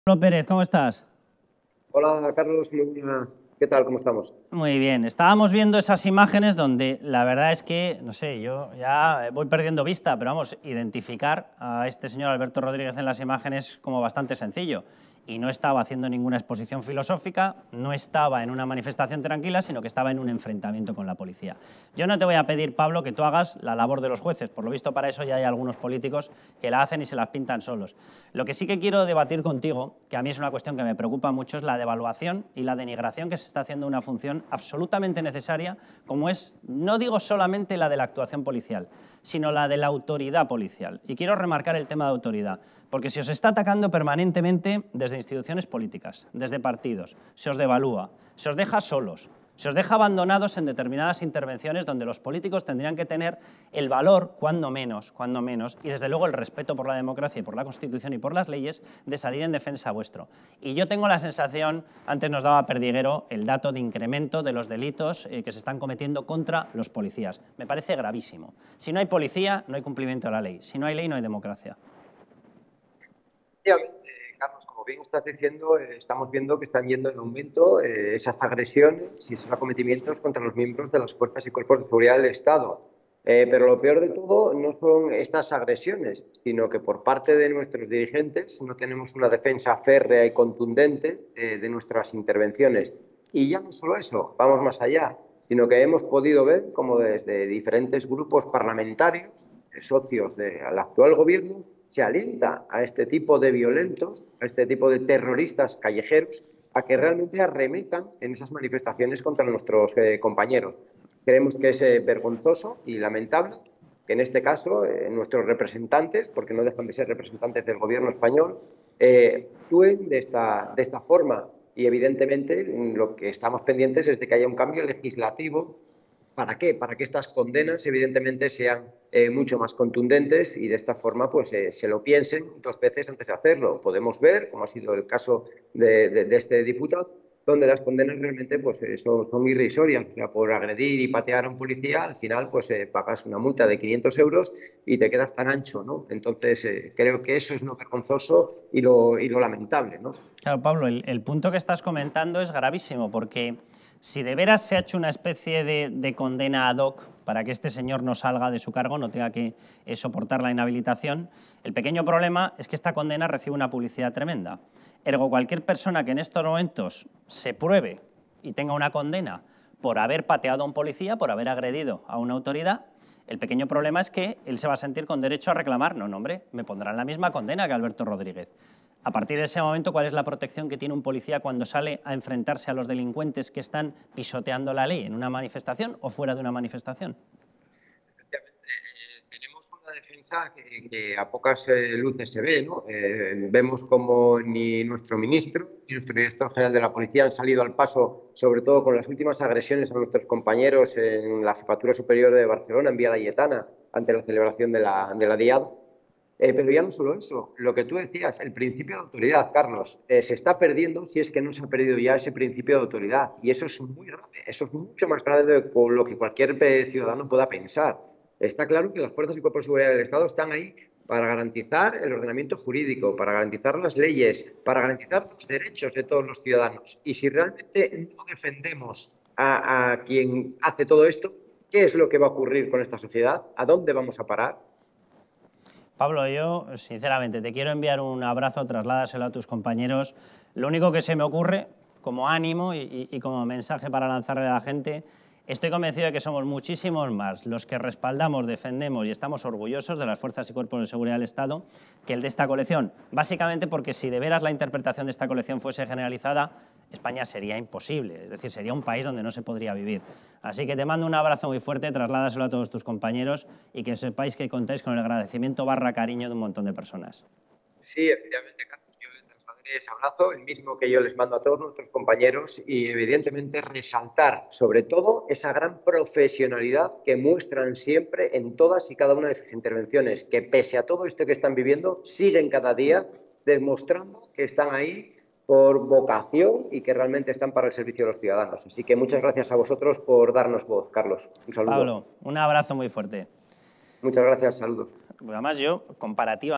Pablo Pérez, ¿cómo estás? Hola Carlos, muy buena. ¿Qué tal? ¿Cómo estamos? Muy bien, estábamos viendo esas imágenes donde la verdad es que, no sé, yo ya voy perdiendo vista, pero vamos, identificar a este señor Alberto Rodríguez en las imágenes es como bastante sencillo. Y no estaba haciendo ninguna exposición filosófica, no estaba en una manifestación tranquila, sino que estaba en un enfrentamiento con la policía. Yo no te voy a pedir, Pablo, que tú hagas la labor de los jueces. Por lo visto, para eso ya hay algunos políticos que la hacen y se las pintan solos. Lo que sí que quiero debatir contigo, que a mí es una cuestión que me preocupa mucho, es la devaluación y la denigración que se está haciendo de una función absolutamente necesaria, como es, no digo solamente la de la actuación policial, sino la de la autoridad policial. Y quiero remarcar el tema de autoridad, porque se os está atacando permanentemente desde instituciones políticas, desde partidos, se os devalúa, se os deja solos, se os deja abandonados en determinadas intervenciones donde los políticos tendrían que tener el valor, cuando menos, y desde luego el respeto por la democracia y por la Constitución y por las leyes, de salir en defensa vuestro. Y yo tengo la sensación, antes nos daba Perdiguero el dato de incremento de los delitos que se están cometiendo contra los policías. Me parece gravísimo. Si no hay policía, no hay cumplimiento de la ley. Si no hay ley, no hay democracia. Efectivamente, Carlos, como bien estás diciendo, estamos viendo que están yendo en aumento esas agresiones y esos acometimientos contra los miembros de las fuerzas y cuerpos de seguridad del Estado. Pero lo peor de todo no son estas agresiones, sino que por parte de nuestros dirigentes no tenemos una defensa férrea y contundente de nuestras intervenciones. Y ya no solo eso, vamos más allá, sino que hemos podido ver cómo desde diferentes grupos parlamentarios, socios del actual gobierno, se alienta a este tipo de violentos, a este tipo de terroristas callejeros, a que realmente arremetan en esas manifestaciones contra nuestros compañeros. Creemos que es vergonzoso y lamentable que en este caso nuestros representantes, porque no dejan de ser representantes del gobierno español, actúen de esta forma. Y evidentemente lo que estamos pendientes es de que haya un cambio legislativo. ¿Para qué? Para que estas condenas evidentemente sean mucho más contundentes y de esta forma pues se lo piensen dos veces antes de hacerlo. Podemos ver, como ha sido el caso de este diputado, donde las condenas realmente pues son irrisorias. O sea, por agredir y patear a un policía, al final pues pagas una multa de 500 euros y te quedas tan ancho, ¿no? Entonces creo que eso es lo vergonzoso y lo lamentable, ¿no? Claro, Pablo, el punto que estás comentando es gravísimo, porque si de veras se ha hecho una especie de condena ad hoc para que este señor no salga de su cargo, no tenga que soportar la inhabilitación, el pequeño problema es que esta condena recibe una publicidad tremenda. Ergo, cualquier persona que en estos momentos se pruebe y tenga una condena por haber pateado a un policía, por haber agredido a una autoridad, el pequeño problema es que él se va a sentir con derecho a reclamar. No, hombre, me pondrán la misma condena que Alberto Rodríguez. A partir de ese momento, ¿cuál es la protección que tiene un policía cuando sale a enfrentarse a los delincuentes que están pisoteando la ley en una manifestación o fuera de una manifestación? Tenemos una defensa que a pocas luces se ve, ¿no? Vemos como ni nuestro ministro ni nuestro director general de la policía han salido al paso, sobre todo con las últimas agresiones a nuestros compañeros en la Jefatura Superior de Barcelona, en Vía Laietana, ante la celebración de la Diada. Pero ya no solo eso, lo que tú decías, el principio de autoridad, Carlos, se está perdiendo si es que no se ha perdido ya ese principio de autoridad. Y eso es muy grave, eso es mucho más grave de lo que cualquier ciudadano pueda pensar. Está claro que las fuerzas y cuerpos de seguridad del Estado están ahí para garantizar el ordenamiento jurídico, para garantizar las leyes, para garantizar los derechos de todos los ciudadanos. Y si realmente no defendemos a quien hace todo esto, ¿qué es lo que va a ocurrir con esta sociedad? ¿A dónde vamos a parar? Pablo, yo sinceramente te quiero enviar un abrazo, trasládaselo a tus compañeros. Lo único que se me ocurre como ánimo y como mensaje para lanzarle a la gente, estoy convencido de que somos muchísimos más los que respaldamos, defendemos y estamos orgullosos de las fuerzas y cuerpos de seguridad del Estado que el de esta colección. Básicamente porque si de veras la interpretación de esta colección fuese generalizada, España sería imposible, es decir, sería un país donde no se podría vivir. Así que te mando un abrazo muy fuerte, trasládaselo a todos tus compañeros y que sepáis que contáis con el agradecimiento barra cariño de un montón de personas. Sí, efectivamente, Carlos, yo le trasladaré ese abrazo, el mismo que yo les mando a todos nuestros compañeros y evidentemente resaltar sobre todo esa gran profesionalidad que muestran siempre en todas y cada una de sus intervenciones, que pese a todo esto que están viviendo, siguen cada día demostrando que están ahí por vocación y que realmente están para el servicio de los ciudadanos. Así que muchas gracias a vosotros por darnos voz, Carlos. Un saludo. Pablo, un abrazo muy fuerte. Muchas gracias, saludos. Pues además yo, comparativa